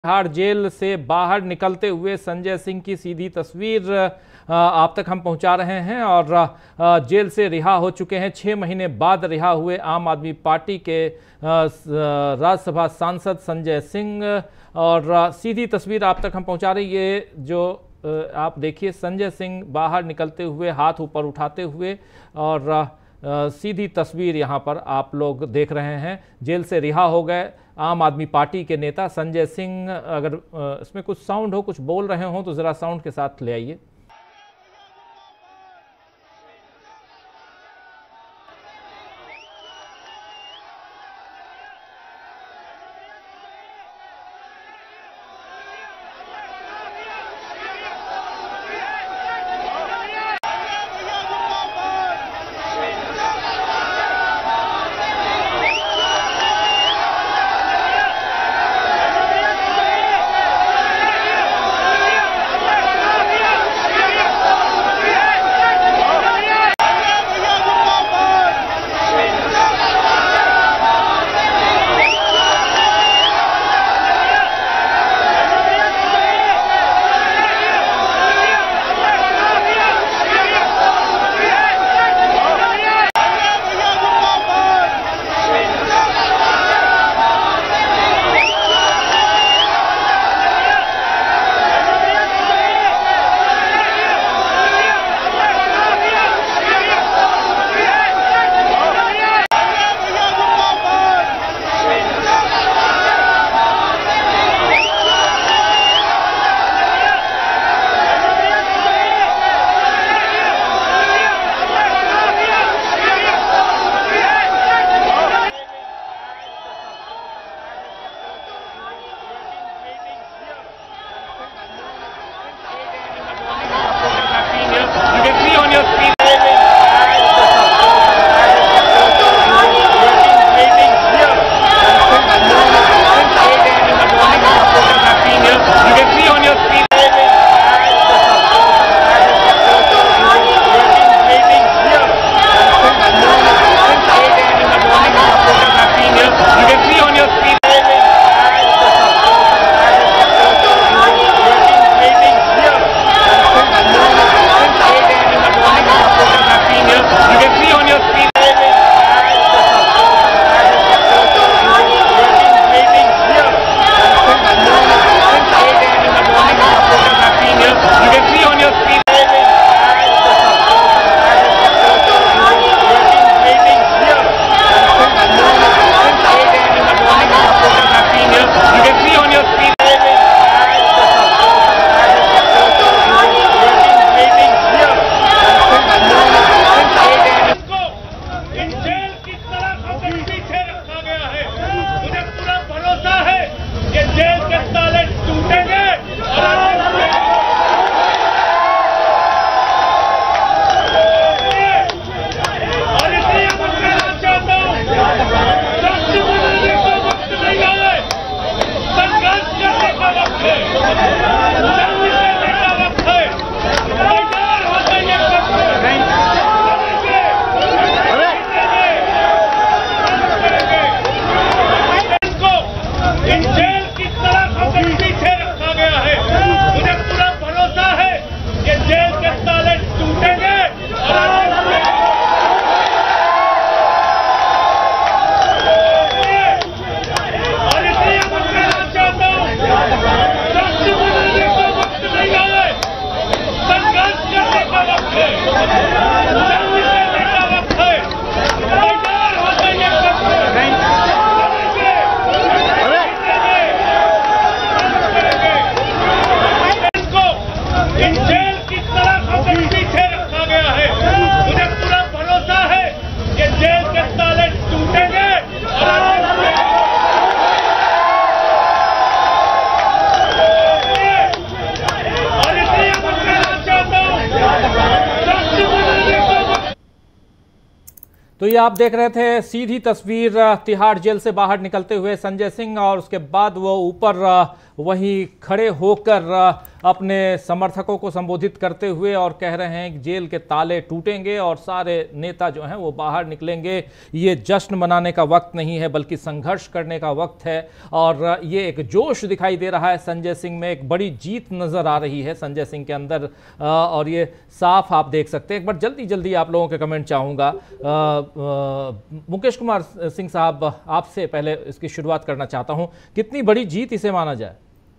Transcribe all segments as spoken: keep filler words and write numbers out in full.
Tihar jail से बाहर निकलते हुए संजय सिंह की सीधी तस्वीर आप तक हम पहुंचा रहे हैं। और जेल से रिहा हो चुके हैं, छः महीने बाद रिहा हुए आम आदमी पार्टी के राज्यसभा सांसद संजय सिंह। और सीधी तस्वीर आप तक हम पहुंचा रही है, जो आप देखिए संजय सिंह बाहर निकलते हुए हाथ ऊपर उठाते हुए, और सीधी तस्वीर यहां पर आप लोग देख रहे हैं। जेल से रिहा हो गए आम आदमी पार्टी के नेता संजय सिंह। अगर इसमें कुछ साउंड हो, कुछ बोल रहे हो तो ज़रा साउंड के साथ ले आइए। तो ये आप देख रहे थे सीधी तस्वीर तिहाड़ जेल से बाहर निकलते हुए संजय सिंह, और उसके बाद वो ऊपर वहीं खड़े होकर अपने समर्थकों को संबोधित करते हुए और कह रहे हैं कि जेल के ताले टूटेंगे और सारे नेता जो हैं वो बाहर निकलेंगे। ये जश्न मनाने का वक्त नहीं है बल्कि संघर्ष करने का वक्त है। और ये एक जोश दिखाई दे रहा है संजय सिंह में, एक बड़ी जीत नजर आ रही है संजय सिंह के अंदर और ये साफ आप देख सकते हैं। एक बार जल्दी जल्दी आप लोगों के कमेंट चाहूँगा। मुकेश कुमार सिंह साहब, आपसे पहले इसकी शुरुआत करना चाहता हूँ, कितनी बड़ी जीत इसे माना जाए?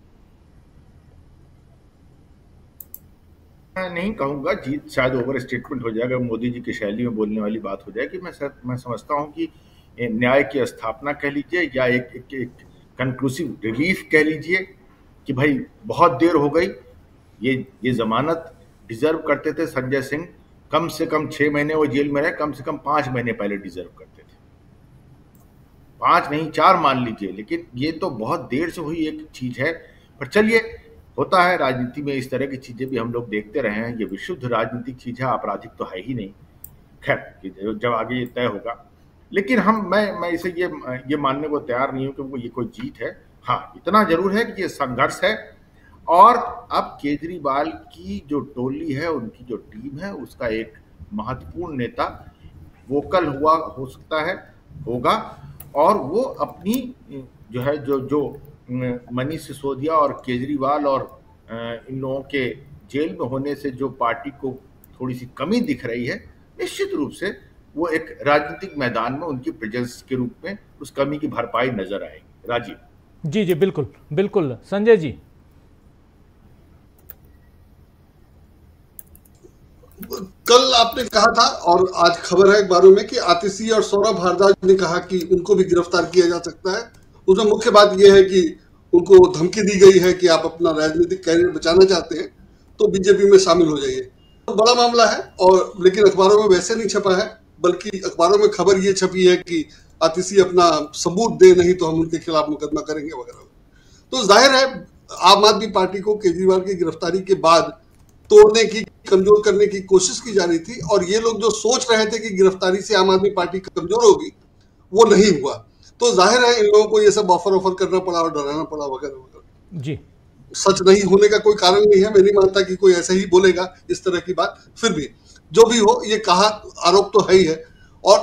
मैं नहीं कहूंगा जीत, शायद ओवर स्टेटमेंट हो जाएगा, मोदी जी की शैली में बोलने वाली बात हो जाएगी। मैं सर, मैं समझता हूं कि न्याय की स्थापना कह लीजिए या एक, एक, एक कंक्लूसिव रिलीफ कह लीजिए कि भाई बहुत देर हो गई, ये ये जमानत डिजर्व करते थे संजय सिंह। कम से कम छह महीने वो जेल में रहे, कम से कम पांच महीने पहले डिजर्व करते थे, पांच नहीं चार मान लीजिए, लेकिन ये तो बहुत देर से हुई एक चीज है। पर चलिए, होता है राजनीति में, इस तरह की चीजें भी हम लोग देखते रहे हैं। ये विशुद्ध राजनीतिक चीज है, आपराधिक तो है ही नहीं। खैर, जब आगे ये तय होगा, लेकिन हम मैं मैं इसे ये ये मानने को तैयार नहीं हूं कि वो ये कोई जीत है। हाँ, इतना जरूर है कि ये संघर्ष है और अब केजरीवाल की जो टोली है, उनकी जो टीम है, उसका एक महत्वपूर्ण नेता वोकल हुआ हो सकता है, होगा, और वो अपनी जो है जो जो मनीष सिसोदिया और केजरीवाल और इन लोगों के जेल में होने से जो पार्टी को थोड़ी सी कमी दिख रही है, निश्चित रूप से वो एक राजनीतिक मैदान में उनकी प्रेजेंस के रूप में उस कमी की भरपाई नजर आएगी। राजीव जी जी बिल्कुल बिल्कुल। संजय जी, कल आपने कहा था और आज खबर है अखबारों में कि आतिशी और सौरभ भारद्वाज ने कहा कि उनको भी गिरफ्तार किया जा सकता है। उसमें मुख्य बात यह है कि उनको धमकी दी गई है कि आप अपना राजनीतिक कैरियर बचाना चाहते हैं तो बीजेपी में शामिल हो जाइए। तो बड़ा मामला है, और लेकिन अखबारों में वैसे नहीं छपा है, बल्कि अखबारों में खबर ये छपी है कि आतिशी अपना सबूत दे, नहीं तो हम उनके खिलाफ मुकदमा करेंगे वगैरह। तो जाहिर है आम आदमी पार्टी को केजरीवाल की गिरफ्तारी के बाद तोड़ने की, कमजोर करने की कोशिश की जा रही थी, और ये लोग जो सोच रहे थे कि गिरफ्तारी से आम आदमी पार्टी कमजोर होगी, वो नहीं हुआ। तो जाहिर है इन लोगों को ये सब ऑफर ऑफर करना पड़ा और डराना पड़ा वगैरह वगैरह। जी, सच नहीं होने का कोई कारण नहीं है। मैं नहीं मानता कि कोई ऐसे ही बोलेगा इस तरह की बात। फिर भी जो भी हो, ये कहा आरोप तो है ही है, और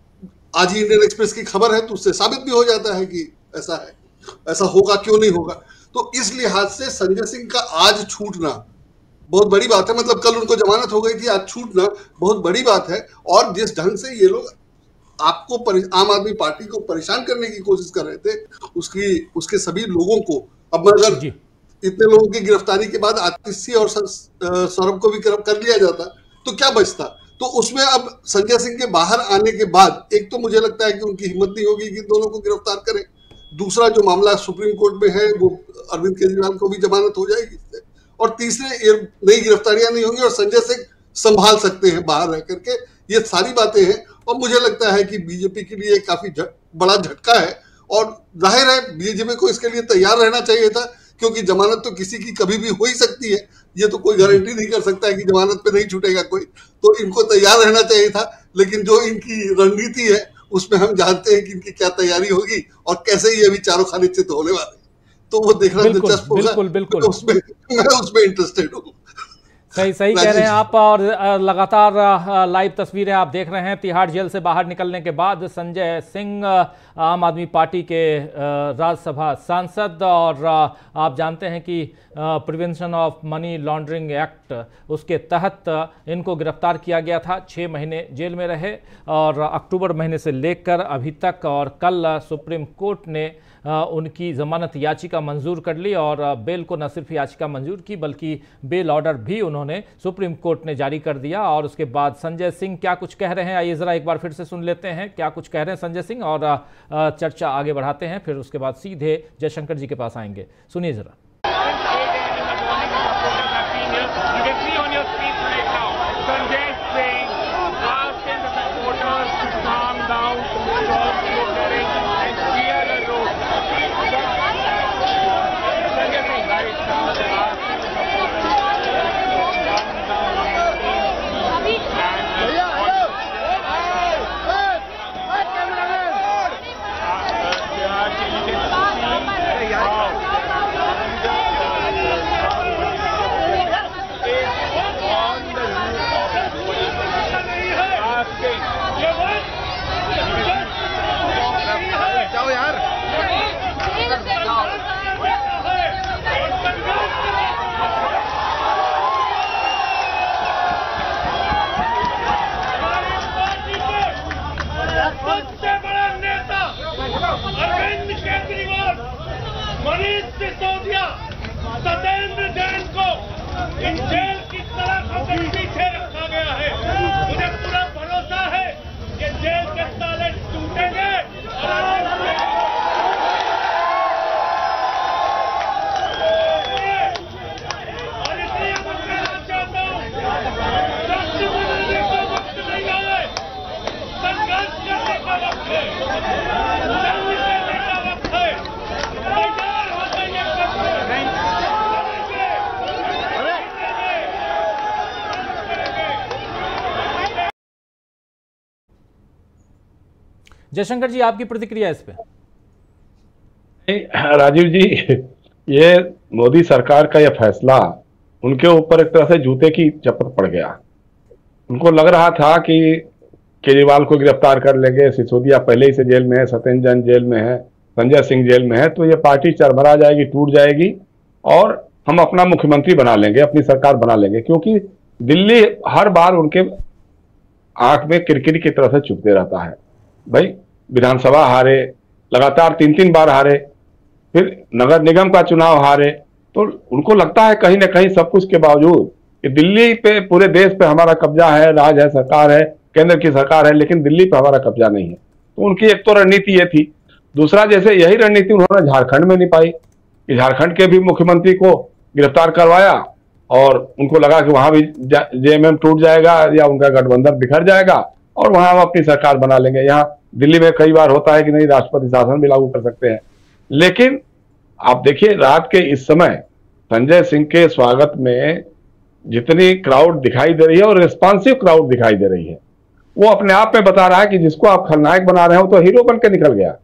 आज ही इंडियन एक्सप्रेस की खबर है तो उससे साबित भी हो जाता है कि ऐसा है, ऐसा होगा, क्यों नहीं होगा। तो इस लिहाज से संजय सिंह का आज छूटना बहुत बड़ी बात है। मतलब कल उनको जमानत हो गई थी, आज छूटना बहुत बड़ी बात है। और जिस ढंग से ये लोग आपको आम आदमी पार्टी को परेशान करने की कोशिश कर रहे थे, उसकी उसके सभी लोगों को, अब अगर इतने लोगों की गिरफ्तारी के बाद आतिशी और सौरभ को भी कर लिया जाता तो क्या बचता। तो उसमें अब संजय सिंह के बाहर आने के बाद एक तो मुझे लगता है कि उनकी हिम्मत नहीं होगी कि दोनों को गिरफ्तार करें। दूसरा जो मामला सुप्रीम कोर्ट में है, वो अरविंद केजरीवाल को भी जमानत हो जाएगी, और तीसरे ये नई गिरफ्तारियां नहीं होंगी और संजय सिंह संभाल सकते हैं बाहर रह करके। ये सारी बातें हैं, और मुझे लगता है कि बीजेपी के लिए काफी बड़ा झटका है, और जाहिर है बीजेपी को इसके लिए तैयार रहना चाहिए था, क्योंकि जमानत तो किसी की कभी भी हो ही सकती है। ये तो कोई गारंटी नहीं कर सकता है कि जमानत पे नहीं छूटेगा कोई, तो इनको तैयार रहना चाहिए था। लेकिन जो इनकी रणनीति है उसमें हम जानते हैं कि इनकी क्या तैयारी होगी और कैसे ये अभी चारों खाने चित होने वाले, तो वो देखना दिलचस्प होगा। बिल्कुल बिल्कुल, उसमें मैं उसमें इंटरेस्टेड हूँ। सही सही कह रहे हैं आप। और लगातार लाइव तस्वीरें आप देख रहे हैं तिहाड़ जेल से बाहर निकलने के बाद संजय सिंह, आम आदमी पार्टी के राज्यसभा सांसद, और आप जानते हैं कि prevention of money laundering act, उसके तहत इनको गिरफ्तार किया गया था। छः महीने जेल में रहे और अक्टूबर महीने से लेकर अभी तक, और कल सुप्रीम कोर्ट ने उनकी जमानत याचिका मंजूर कर ली, और बेल को न सिर्फ याचिका मंजूर की बल्कि बेल ऑर्डर भी उन्होंने सुप्रीम कोर्ट ने जारी कर दिया। और उसके बाद संजय सिंह क्या कुछ कह रहे हैं, आइए जरा एक बार फिर से सुन लेते हैं क्या कुछ कह रहे हैं संजय सिंह, और चर्चा आगे बढ़ाते हैं। फिर उसके बाद सीधे जयशंकर जी के पास आएंगे, सुनिए जरा। सिसोदिया, सत्येंद्र जैन को इन जेल की तरफ से पीछे रखा गया है। मुझे पूरा भरोसा है कि जेल के ताले टूटेंगे और और इसलिए मैं कहना चाहता हूँ, राष्ट्र बनाने का वक्त नहीं है, संघर्ष करने का वक्त है, जंग करने का वक्त है। तैयार हो जाइए जयशंकर जी, आपकी प्रतिक्रिया इस पे? राजीव जी, ये मोदी सरकार का यह फैसला उनके ऊपर एक तरह से जूते की चपत पड़ गया। उनको लग रहा था कि केजरीवाल को गिरफ्तार कर लेंगे, सिसोदिया पहले ही से जेल में है, सत्येंद्र जैन जेल में है, संजय सिंह जेल में है, तो ये पार्टी चरमरा जाएगी, टूट जाएगी और हम अपना मुख्यमंत्री बना लेंगे, अपनी सरकार बना लेंगे। क्योंकि दिल्ली हर बार उनके आंख में किरकिरी की तरह से चुभते रहता है। भाई विधानसभा हारे, लगातार तीन तीन बार हारे, फिर नगर निगम का चुनाव हारे, तो उनको लगता है कहीं ना कहीं सब कुछ के बावजूद कि दिल्ली पे, पूरे देश पे हमारा कब्जा है, राज है, सरकार है, केंद्र की सरकार है, लेकिन दिल्ली पे हमारा कब्जा नहीं है। तो उनकी एक तो रणनीति ये थी। दूसरा, जैसे यही रणनीति उन्होंने झारखंड में निभाई कि झारखंड के भी मुख्यमंत्री को गिरफ्तार करवाया और उनको लगा कि वहां भी जेएमएम टूट जाएगा या उनका गठबंधन बिखर जाएगा और वहां हम अपनी सरकार बना लेंगे। यहाँ दिल्ली में कई बार होता है कि नहीं, राष्ट्रपति शासन भी लागू कर सकते हैं। लेकिन आप देखिए, रात के इस समय संजय सिंह के स्वागत में जितनी क्राउड दिखाई दे रही है और रिस्पॉन्सिव क्राउड दिखाई दे रही है, वो अपने आप में बता रहा है कि जिसको आप खलनायक बना रहे हो तो हीरो बन के निकल गया।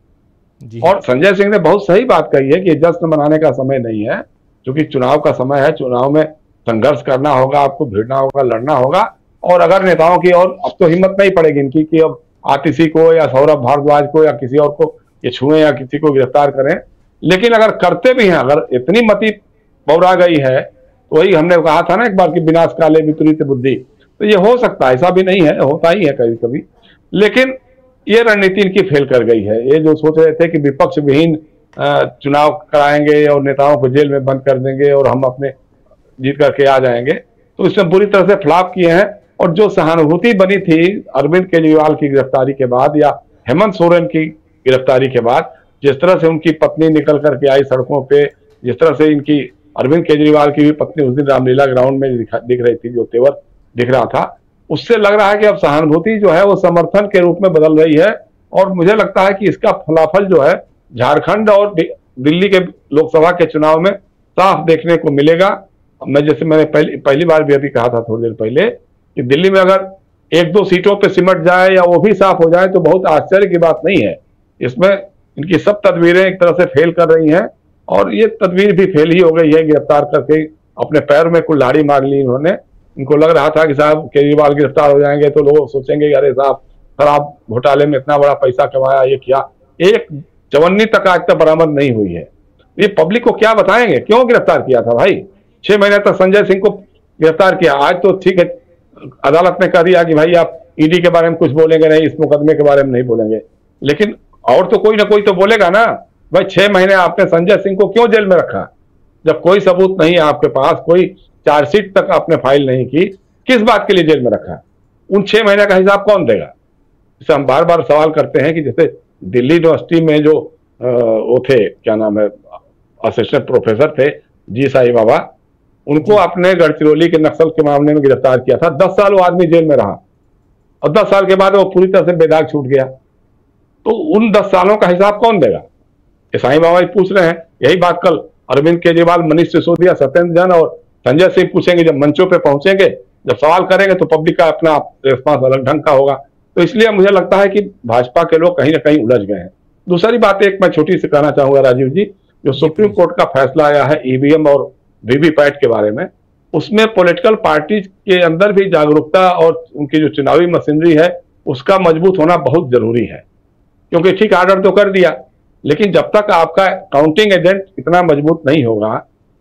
और संजय सिंह ने बहुत सही बात कही है कि जश्न मनाने का समय नहीं है, क्योंकि चुनाव का समय है। चुनाव में संघर्ष करना होगा, आपको भिड़ना होगा, लड़ना होगा। और अगर नेताओं की, और अब तो हिम्मत नहीं पड़ेगी इनकी कि अब आतिशी को या सौरभ भारद्वाज को या किसी और को ये छुएं या किसी को गिरफ्तार करें। लेकिन अगर करते भी हैं, अगर इतनी मति बौरा गई है, तो वही हमने कहा था ना एक बार कि विनाश काले विपरीत बुद्धि, तो ये हो सकता है, ऐसा भी नहीं है, होता ही है कभी कभी। लेकिन ये रणनीति इनकी फेल कर गई है। ये जो सोच रहे थे कि विपक्ष विहीन चुनाव कराएंगे और नेताओं को जेल में बंद कर देंगे और हम अपने जीत करके आ जाएंगे, तो इसमें बुरी तरह से फ्लॉप किए हैं। और जो सहानुभूति बनी थी अरविंद केजरीवाल की गिरफ्तारी के बाद या हेमंत सोरेन की गिरफ्तारी के बाद, जिस तरह से उनकी पत्नी निकल करके आई सड़कों पे, जिस तरह से इनकी अरविंद केजरीवाल की भी पत्नी उस दिन रामलीला ग्राउंड में दिख रही थी, जो तेवर दिख रहा था, उससे लग रहा है कि अब सहानुभूति जो है वो समर्थन के रूप में बदल रही है। और मुझे लगता है कि इसका फलाफल जो है झारखंड और दिल्ली के लोकसभा के चुनाव में साफ देखने को मिलेगा। मैं जैसे मैंने पहली पहली बार भी अभी कहा था थोड़ी देर पहले कि दिल्ली में अगर एक दो सीटों पे सिमट जाए या वो भी साफ हो जाए तो बहुत आश्चर्य की बात नहीं है। इसमें इनकी सब तदबीरें एक तरह से फेल कर रही हैं और ये तदबीर भी फेल ही हो गई है। गिरफ्तार करके अपने पैर में कुल्हाड़ी मार ली इन्होंने। इनको लग रहा था कि साहब केजरीवाल गिरफ्तार हो जाएंगे तो लोग सोचेंगे अरे साहब शराब घोटाले में इतना बड़ा पैसा कमाया, ये किया। एक चवन्नी तक आज तक बरामद नहीं हुई है। ये पब्लिक को क्या बताएंगे, क्यों गिरफ्तार किया था भाई? छह महीने तक संजय सिंह को गिरफ्तार किया, आज तो ठीक है अदालत ने कह दिया कि भाई आप ईडी के बारे में कुछ बोलेंगे नहीं, इस मुकदमे के बारे में नहीं बोलेंगे। लेकिन और तो कोई ना कोई तो बोलेगा ना। भाई छह महीने आपने संजय सिंह को क्यों जेल में रखा? जब कोई सबूत नहीं है आपके पास, कोई चार्जशीट तक आपने फाइल नहीं की, किस बात के लिए जेल में रखा? उन छह महीने का हिसाब कौन देगा? इसे हम बार बार सवाल करते हैं कि जैसे दिल्ली यूनिवर्सिटी में जो वो थे, क्या नाम है, असिस्टेंट प्रोफेसर थे जी साई बाबा, उनको आपने गढ़चिरौली के नक्सल के मामले में गिरफ्तार किया था। दस साल वो आदमी जेल में रहा और दस साल के बाद वो पूरी तरह से बेदाग छूट गया। तो उन दस सालों का हिसाब कौन देगा? ये साई बाबा ही पूछ रहे हैं। यही बात कल अरविंद केजरीवाल, मनीष सिसोदिया, सत्येंद्र जैन और संजय सिंह पूछेंगे। जब मंचों पे पहुंचेंगे, जब सवाल करेंगे तो पब्लिक का अपना रिस्पॉन्स अलग ढंग का होगा। तो इसलिए मुझे लगता है कि भाजपा के लोग कहीं ना कहीं उलझ गए हैं। दूसरी बात एक मैं छोटी सी कहना चाहूंगा राजीव जी, जो सुप्रीम कोर्ट का फैसला आया है ईवीएम और वीवीपैट के बारे में, उसमें पॉलिटिकल पार्टी के अंदर भी जागरूकता और उनकी जो चुनावी मशीनरी है उसका मजबूत होना बहुत जरूरी है। क्योंकि ठीक आर्डर तो कर दिया, लेकिन जब तक आपका काउंटिंग एजेंट इतना मजबूत नहीं होगा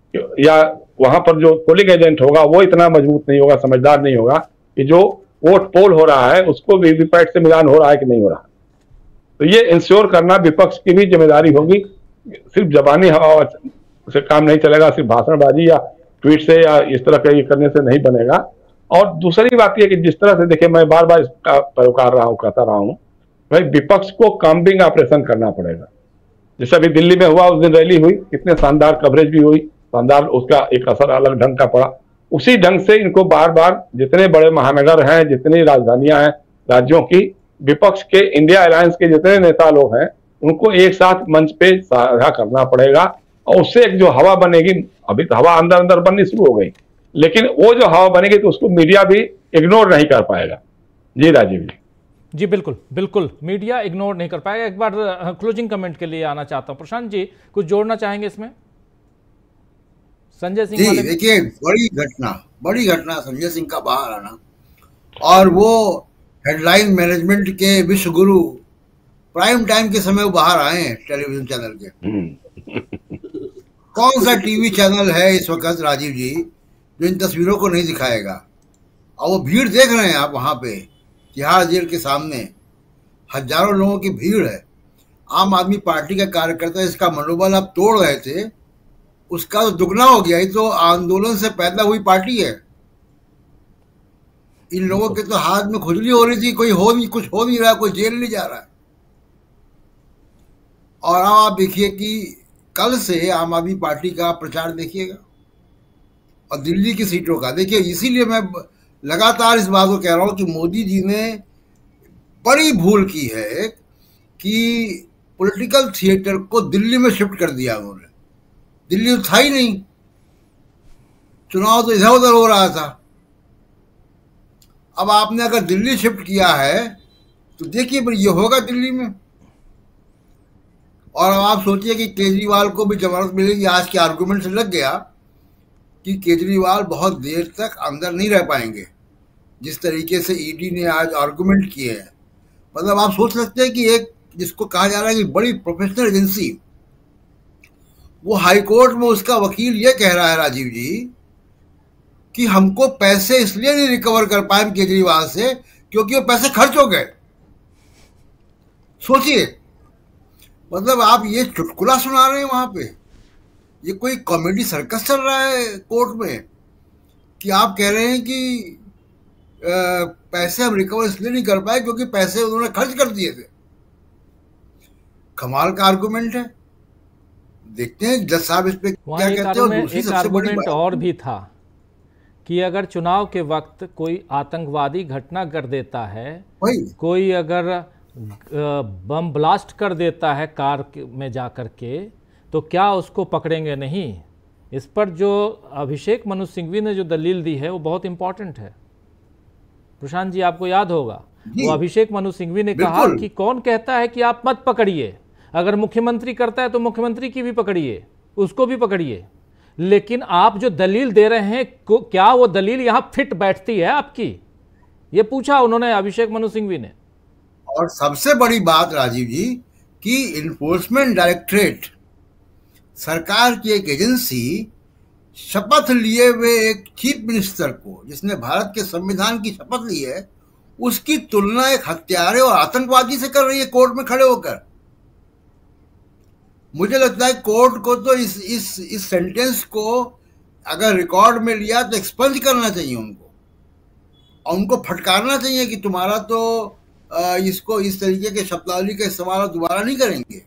या वहां पर जो पोलिंग एजेंट होगा वो इतना मजबूत नहीं होगा, समझदार नहीं होगा कि जो वोट पोल हो रहा है उसको वीवीपैट से मिलान हो रहा है कि नहीं हो रहा, तो ये इंश्योर करना विपक्ष की भी जिम्मेदारी होगी। सिर्फ जबानी हवा उससे काम नहीं चलेगा, सिर्फ भाषणबाजी या ट्वीट से या इस तरह के ये करने से नहीं बनेगा। और दूसरी बात यह कि जिस तरह से देखिए, मैं बार बार इसका पैरोकार रहा हूँ, कहता रहा हूँ, भाई विपक्ष को कॉम्बिंग ऑपरेशन करना पड़ेगा। जैसे अभी दिल्ली में हुआ, उस दिन रैली हुई, कितने शानदार कवरेज भी हुई, शानदार उसका एक असर अलग ढंग का पड़ा। उसी ढंग से इनको बार बार जितने बड़े महानगर हैं, जितनी राजधानियां हैं राज्यों की, विपक्ष के इंडिया अलायंस के जितने नेता लोग हैं, उनको एक साथ मंच पे साझा करना पड़ेगा। और उससे एक जो हवा बनेगी, अभी तो हवा अंदर अंदर बननी शुरू हो गई, लेकिन वो जो हवा बनेगी तो उसको मीडिया भी इग्नोर नहीं कर पाएगा। जी राजीव जी। जी बिल्कुल बिल्कुल, मीडिया इग्नोर नहीं कर पाएगा। एक बार क्लोजिंग कमेंट के लिए आना चाहता हूं, प्रशांत जी कुछ जोड़ना चाहेंगे इसमें? संजय सिंह जी देखिए, बड़ी घटना बड़ी घटना संजय सिंह का बाहर आना, और वो हेडलाइन मैनेजमेंट के विश्व गुरु प्राइम टाइम के समय वो बाहर आए हैं टेलीविजन चैनल के। कौन सा टीवी चैनल है इस वक्त राजीव जी जो इन तस्वीरों को नहीं दिखाएगा? और वो भीड़ देख रहे हैं आप, वहां पे तिहाड़ जेल के सामने हजारों लोगों की भीड़ है। आम आदमी पार्टी का कार्यकर्ता इसका मनोबल आप तोड़ रहे थे, उसका तो दुगना हो गया। ये तो आंदोलन से पैदा हुई पार्टी है। इन लोगों के तो हाथ में खुजली हो रही थी, कोई हो नहीं, कुछ हो नहीं रहा, कोई जेल नहीं जा रहा है। और अब आप देखिए कि कल से आम आदमी पार्टी का प्रचार देखिएगा, और दिल्ली की सीटों का देखिए। इसीलिए मैं लगातार इस बात को कह रहा हूं कि मोदी जी ने बड़ी भूल की है कि पॉलिटिकल थिएटर को दिल्ली में शिफ्ट कर दिया उन्होंने। दिल्ली तो था ही नहीं, चुनाव तो इधर उधर हो रहा था। अब आपने अगर दिल्ली शिफ्ट किया है तो देखिए फिर ये होगा दिल्ली में। और अब आप सोचिए कि केजरीवाल को भी जमानत मिलेगी। आज के आर्गुमेंट से लग गया कि केजरीवाल बहुत देर तक अंदर नहीं रह पाएंगे, जिस तरीके से ईडी ने आज आर्गुमेंट किए हैं। मतलब आप सोच सकते हैं कि एक जिसको कहा जा रहा है कि बड़ी प्रोफेशनल एजेंसी, वो हाई कोर्ट में उसका वकील ये कह रहा है राजीव जी कि हमको पैसे इसलिए नहीं रिकवर कर पाए केजरीवाल से क्योंकि वो पैसे खर्च हो गए। सोचिए, मतलब आप ये चुटकुला सुना रहे हैं वहां पे, ये कोई कॉमेडी सर्कस चल रहा है कोर्ट में कि आप कह रहे हैं कि आ, पैसे हम रिकवर इसलिए नहीं कर पाए क्योंकि पैसे उन्होंने खर्च कर दिए थे। कमाल का आर्गुमेंट है। देखते हैं जज साहब इस पे क्या कहते हैं। और दूसरी सबसे बड़ी बात और भी था कि अगर चुनाव के वक्त कोई आतंकवादी घटना कर देता है, कोई अगर बम ब्लास्ट कर देता है कार में जाकर के, तो क्या उसको पकड़ेंगे नहीं? इस पर जो अभिषेक मनु सिंघवी ने जो दलील दी है वो बहुत इंपॉर्टेंट है। प्रशांत जी आपको याद होगा, वो अभिषेक मनु सिंघवी ने कहा कि कौन कहता है कि आप मत पकड़िए, अगर मुख्यमंत्री करता है तो मुख्यमंत्री की भी पकड़िए, उसको भी पकड़िए, लेकिन आप जो दलील दे रहे हैं क्या वो दलील यहां फिट बैठती है आपकी? ये पूछा उन्होंने अभिषेक मनु सिंघवी ने। और सबसे बड़ी बात राजीव जी कि इन्फोर्समेंट डायरेक्टरेट, सरकार की एक एजेंसी, शपथ लिए हुए एक चीफ मिनिस्टर को, जिसने भारत के संविधान की शपथ ली है, उसकी तुलना एक हत्यारे और आतंकवादी से कर रही है कोर्ट में खड़े होकर। मुझे लगता है कोर्ट को तो इस इस इस सेंटेंस को अगर रिकॉर्ड में लिया तो एक्सपंज करना चाहिए उनको, और उनको फटकारना चाहिए कि तुम्हारा तो इसको इस तरीके के शब्दावली का इस्तेमाल दोबारा नहीं करेंगे।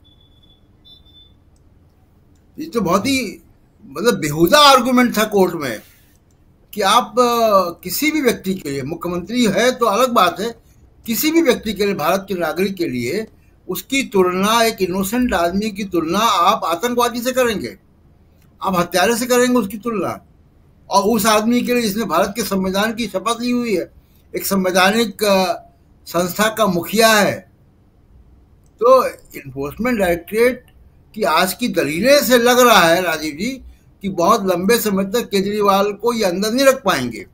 ये तो बहुत ही मतलब बेहुदा आर्गुमेंट था कोर्ट में कि आप किसी भी व्यक्ति के लिए, मुख्यमंत्री है तो अलग बात है, किसी भी व्यक्ति के लिए, भारत के नागरिक के लिए उसकी तुलना, एक इनोसेंट आदमी की तुलना आप आतंकवादी से करेंगे, आप हत्यारे से करेंगे उसकी तुलना, और उस आदमी के लिए जिसने भारत के संविधान की शपथ ली हुई है, एक संवैधानिक संस्था का मुखिया है। तो इन्फोर्समेंट डायरेक्टरेट की आज की दलीलें से लग रहा है राजीव जी कि बहुत लंबे समय तक केजरीवाल को ये अंदर नहीं रख पाएंगे।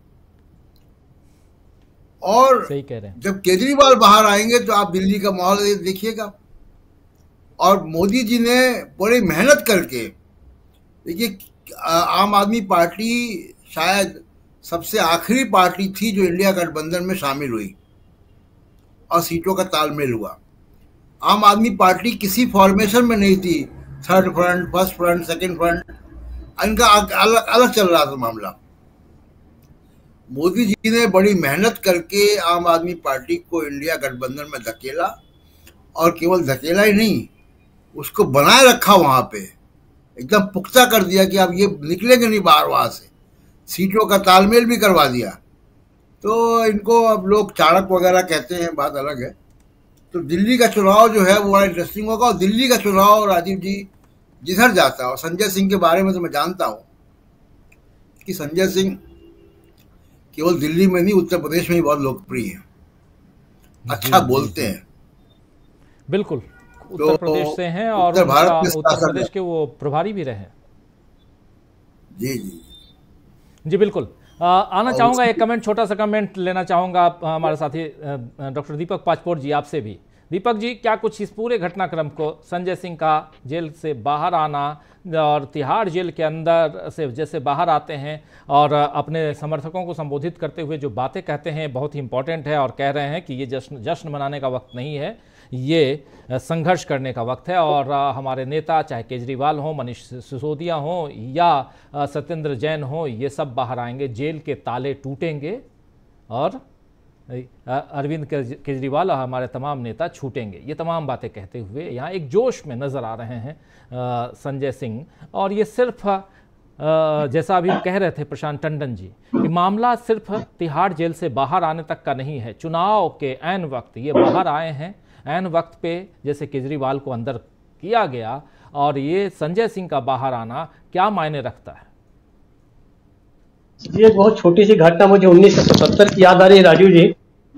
और सही कह रहे हैं। जब केजरीवाल बाहर आएंगे तो आप दिल्ली का माहौल देखिएगा। और मोदी जी ने बड़ी मेहनत करके, देखिए आम आदमी पार्टी शायद सबसे आखिरी पार्टी थी जो इंडिया गठबंधन में शामिल हुई और सीटों का तालमेल हुआ। आम आदमी पार्टी किसी फॉर्मेशन में नहीं थी, third front, first front, second front, इनका अलग अलग चल रहा था मामला। मोदी जी ने बड़ी मेहनत करके आम आदमी पार्टी को इंडिया गठबंधन में धकेला, और केवल धकेला ही नहीं, उसको बनाए रखा वहां पे, एकदम पुख्ता कर दिया कि अब ये निकलेंगे नहीं बाहर वहां से, सीटों का तालमेल भी करवा दिया। तो इनको अब लोग चाणक वगैरह कहते हैं, बात अलग है। तो दिल्ली का चुनाव जो है वो बड़ा इंटरेस्टिंग होगा, और दिल्ली का चुनाव राजीव जी जिधर जाता है, और संजय सिंह के बारे में तो मैं जानता हूँ कि संजय सिंह केवल दिल्ली में नहीं, उत्तर प्रदेश में ही बहुत लोकप्रिय हैं, अच्छा बोलते हैं। बिल्कुल, उत्तर प्रदेश से हैं और उत्तर भारत में उत्तर प्रदेश के वो प्रभारी भी रहे। जी जी जी बिल्कुल। आ, आना चाहूँगा, एक कमेंट, छोटा सा कमेंट लेना चाहूँगा हमारे साथी डॉक्टर दीपक पाचपोर जी आपसे भी। दीपक जी, क्या कुछ इस पूरे घटनाक्रम को, संजय सिंह का जेल से बाहर आना और तिहाड़ जेल के अंदर से जैसे बाहर आते हैं और अपने समर्थकों को संबोधित करते हुए जो बातें कहते हैं बहुत ही इंपॉर्टेंट है, और कह रहे हैं कि ये जश्न जश्न मनाने का वक्त नहीं है, ये संघर्ष करने का वक्त है, और हमारे नेता चाहे केजरीवाल हो, मनीष सिसोदिया हो या सत्येंद्र जैन हो, ये सब बाहर आएंगे, जेल के ताले टूटेंगे और अरविंद केजरीवाल और हमारे तमाम नेता छूटेंगे। ये तमाम बातें कहते हुए यहाँ एक जोश में नज़र आ रहे हैं संजय सिंह। और ये सिर्फ आ, जैसा अभी कह रहे थे प्रशांत टंडन जी कि मामला सिर्फ तिहाड़ जेल से बाहर आने तक का नहीं है, चुनाव के ऐन वक्त ये बाहर आए हैं, ऐन वक्त पे जैसे केजरीवाल को अंदर किया गया, और ये संजय सिंह का बाहर आना क्या मायने रखता है? ये बहुत छोटी सी घटना मुझे उन्नीस सौ सत्तर की याद आ रही है राजीव जी।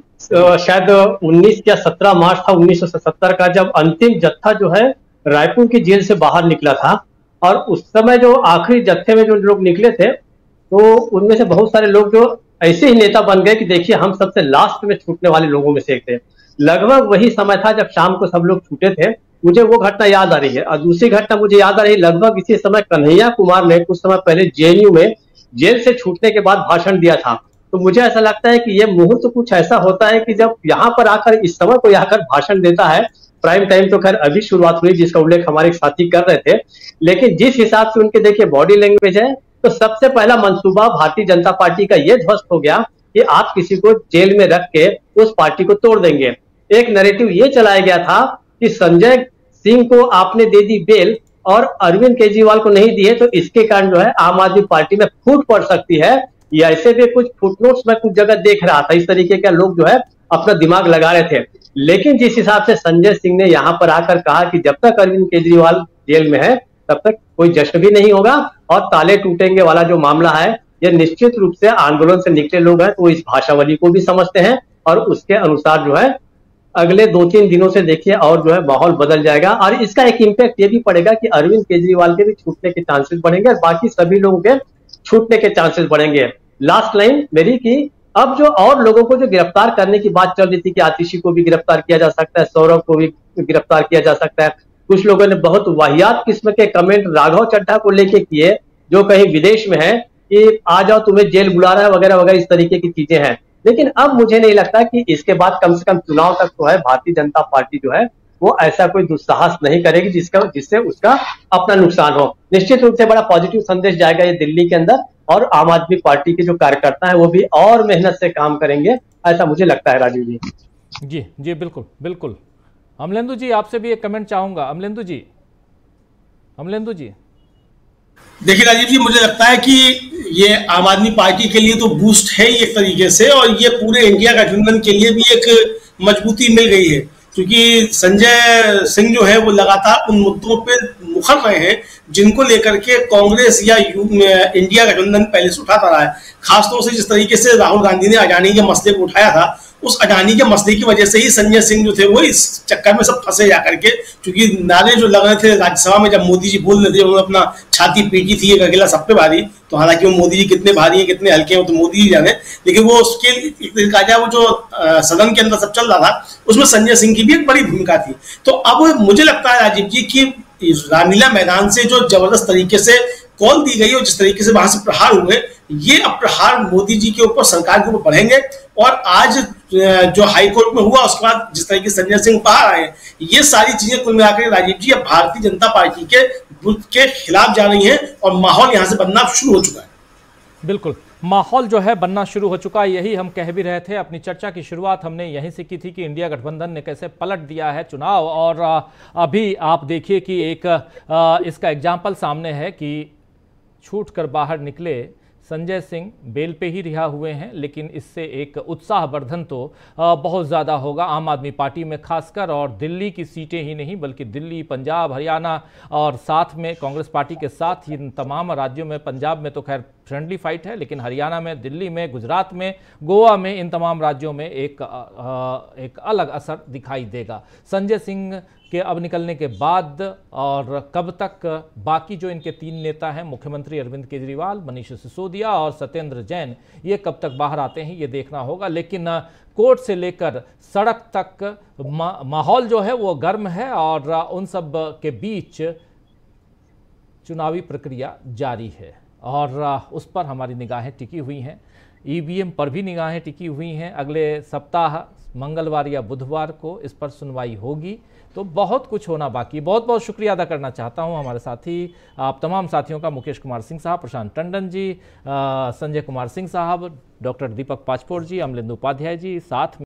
शायद उन्नीस या सत्रह मार्च था उन्नीस सौ सत्तर का, जब अंतिम जत्था जो है रायपुर की जेल से बाहर निकला था, और उस समय जो आखिरी जत्थे में जो लोग निकले थे, तो उनमें से बहुत सारे लोग जो ऐसे ही नेता बन गए कि देखिए हम सबसे लास्ट में छूटने वाले लोगों में से एक थे। लगभग वही समय था जब शाम को सब लोग छूटे थे, मुझे वो घटना याद आ रही है। और दूसरी घटना मुझे याद आ रही है, लगभग इसी समय कन्हैया कुमार ने कुछ समय पहले जेएनयू में जेल से छूटने के बाद भाषण दिया था। तो मुझे ऐसा लगता है कि ये मुहूर्त कुछ ऐसा होता है कि जब यहाँ पर आकर इस समय कोई आकर भाषण देता है, प्राइम टाइम तो खैर अभी शुरुआत हुई जिसका उल्लेख हमारे साथी कर रहे थे, लेकिन जिस हिसाब से उनके देखिए बॉडी लैंग्वेज है, तो सबसे पहला मंसूबा भारतीय जनता पार्टी का ये ध्वस्त हो गया कि आप किसी को जेल में रख के उस पार्टी को तोड़ देंगे। एक नैरेटिव ये चलाया गया था कि संजय सिंह को आपने दे दी बेल और अरविंद केजरीवाल को नहीं दिए, तो इसके कारण जो है आम आदमी पार्टी में फूट पड़ सकती है, या ऐसे भी कुछ फुटनोट्स में कुछ जगह देख रहा था, इस तरीके का लोग जो है अपना दिमाग लगा रहे थे। लेकिन जिस हिसाब से संजय सिंह ने यहाँ पर आकर कहा कि जब तक अरविंद केजरीवाल जेल में है तब तक कोई जश्न भी नहीं होगा, और ताले टूटेंगे वाला जो मामला है, ये निश्चित रूप से आंदोलन से निकले लोग हैं तो इस भाषावली को भी समझते हैं, और उसके अनुसार जो है अगले दो तीन दिनों से देखिए और जो है माहौल बदल जाएगा, और इसका एक इम्पैक्ट ये भी पड़ेगा कि अरविंद केजरीवाल के भी छूटने के चांसेस बढ़ेंगे और बाकी सभी लोगों के छूटने के चांसेस बढ़ेंगे। लास्ट लाइन मेरी की, अब जो और लोगों को जो गिरफ्तार करने की बात चल रही थी कि आतिशी को भी गिरफ्तार किया जा सकता है, सौरभ को भी गिरफ्तार किया जा सकता है, कुछ लोगों ने बहुत वाहियात किस्म के कमेंट राघव चड्ढा को लेके किए जो कहीं विदेश में है कि आ जाओ तुम्हें जेल बुला रहा है वगैरह वगैरह, इस तरीके की चीजें हैं। लेकिन अब मुझे नहीं लगता कि इसके बाद कम से कम चुनाव तक तो है भारतीय जनता पार्टी जो है वो ऐसा कोई दुस्साहस नहीं करेगी जिसका जिससे उसका अपना नुकसान हो। निश्चित रूप से बड़ा पॉजिटिव संदेश जाएगा ये दिल्ली के अंदर, और आम आदमी पार्टी के जो कार्यकर्ता है वो भी और मेहनत से काम करेंगे, ऐसा मुझे लगता है राजीव जी। जी जी बिल्कुल बिल्कुल। अमलेंदु जी आपसे भी एक कमेंट चाहूंगा। अमलेंदु जी अमलेंदु जी देखिए राजीव जी, मुझे लगता है कि ये आम आदमी पार्टी के लिए तो बूस्ट है ही एक तरीके से, और ये पूरे इंडिया गठबंधन के लिए भी एक मजबूती मिल गई है, क्योंकि संजय सिंह जो है वो लगातार उन मुद्दों पे मुखर रहे हैं जिनको लेकर के कांग्रेस या इंडिया गठबंधन पहले से उठाता रहा है। खासतौर से जिस तरीके से राहुल गांधी ने अडानी के मसले को उठाया था, उस अडानी के मसले की वजह से ही संजय सिंह जो थे वो इस चक्कर में सब फंसे जा करके, क्योंकि नारे जो लग रहे थे राज्यसभा में जब मोदी जी बोल रहे थे, उन्होंने अपना छाती पीटी थी एक अकेला सब पे भारी, तो हालांकि वो मोदी जी कितने भारी हैं कितने हल्के हैं वो तो मोदी जी जाने, लेकिन वो उसके वो जो आ, सदन के अंदर सब चल रहा था उसमें संजय सिंह की भी एक बड़ी भूमिका थी। तो अब मुझे लगता है राजीव जी की रामलीला मैदान से जो जबरदस्त तरीके से कॉल दी गई और जिस तरीके से वहां से प्रहार हुए, ये अब प्रहार मोदी जी के ऊपर, सरकार के ऊपर बढ़ेंगे। और आज जो हाई कोर्ट में हुआ, उसके बाद जिस तरीके से संजय सिंह बाहर आए, ये सारी चीजें कुल मिलाकर राजीव जी अब भारतीय जनता पार्टी के के खिलाफ जा रही हैं और माहौल यहां से बनना शुरू हो चुका है। बिल्कुल, माहौल जो है बनना शुरू हो चुका है। यही हम कह भी रहे थे। अपनी चर्चा की शुरुआत हमने यहीं से की थी कि इंडिया गठबंधन ने कैसे पलट दिया है चुनाव, और अभी आप देखिए कि एक इसका एग्जाम्पल सामने है कि छूट कर बाहर निकले संजय सिंह बेल पे ही रिहा हुए हैं, लेकिन इससे एक उत्साहवर्धन तो बहुत ज़्यादा होगा आम आदमी पार्टी में खासकर, और दिल्ली की सीटें ही नहीं बल्कि दिल्ली, पंजाब, हरियाणा और साथ में कांग्रेस पार्टी के साथ ही तमाम राज्यों में, पंजाब में तो खैर फ्रेंडली फाइट है, लेकिन हरियाणा में, दिल्ली में, गुजरात में, गोवा में, इन तमाम राज्यों में एक आ, एक अलग असर दिखाई देगा संजय सिंह के अब निकलने के बाद। और कब तक बाकी जो इनके तीन नेता हैं, मुख्यमंत्री अरविंद केजरीवाल, मनीष सिसोदिया और सत्येंद्र जैन, ये कब तक बाहर आते हैं ये देखना होगा। लेकिन कोर्ट से लेकर सड़क तक मा, माहौल जो है वो गर्म है, और उन सब के बीच चुनावी प्रक्रिया जारी है और उस पर हमारी निगाहें टिकी हुई हैं। ईवीएम पर भी निगाहें टिकी हुई हैं। अगले सप्ताह मंगलवार या बुधवार को इस पर सुनवाई होगी, तो बहुत कुछ होना बाकी। बहुत बहुत शुक्रिया अदा करना चाहता हूं हमारे साथी आप तमाम साथियों का, मुकेश कुमार सिंह साहब, प्रशांत टंडन जी, संजय कुमार सिंह साहब, डॉक्टर दीपक पाचपोर जी, अमलेंदु उपाध्याय जी, साथ में